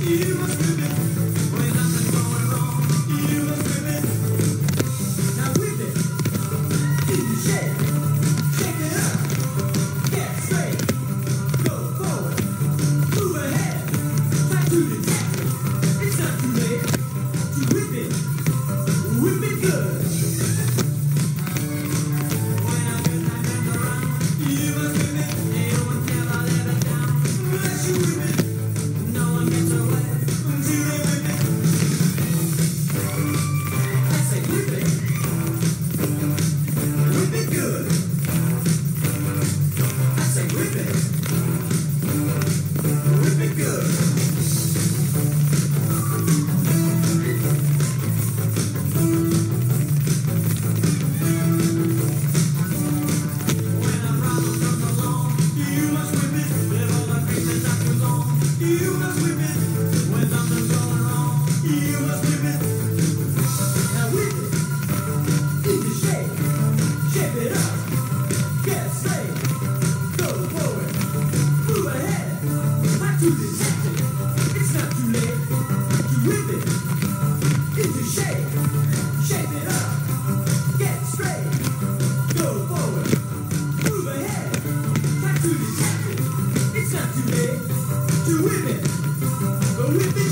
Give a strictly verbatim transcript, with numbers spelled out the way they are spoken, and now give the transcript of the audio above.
You must whip it. When nothing's going wrong, you must whip it. Now whip it. Easy shake. Shake it up. Get straight. Go forward. Move ahead. Try to detect it. It's not too late to whip it. Whip it good. When I'm good, I bend around. You must whip it. Ain't no one ever let it down. Unless you whip it. No one gets away until they whip it. I say whip it. Whip it good. I say whip it. Whip it good. When a problem comes along, you must whip it. With all the things that knock you along, you must whip it. When something's going wrong, you must whip it. Now whip it. Easy shake. Shape it up. Get straight. Go forward. Move ahead. Not too detected. It's not too late to whip it. Easy shake. Shape it up. Get straight. Go forward. Move ahead. Not too detected. It's not too late to whip it. Whip it